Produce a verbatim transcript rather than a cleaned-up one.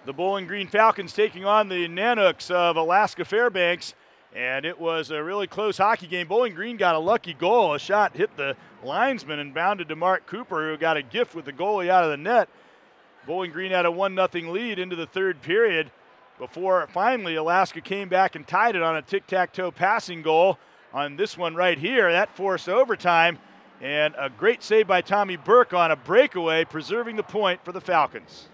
The Bowling Green Falcons taking on the Nanooks of Alaska Fairbanks, and it was a really close hockey game. Bowling Green got a lucky goal. A shot hit the linesman and bounded to Mark Cooper, who got a gift with the goalie out of the net. Bowling Green had a one nothing lead into the third period before finally Alaska came back and tied it on a tic-tac-toe passing goal on this one right here. That forced overtime, and a great save by Tommy Burke on a breakaway, preserving the point for the Falcons.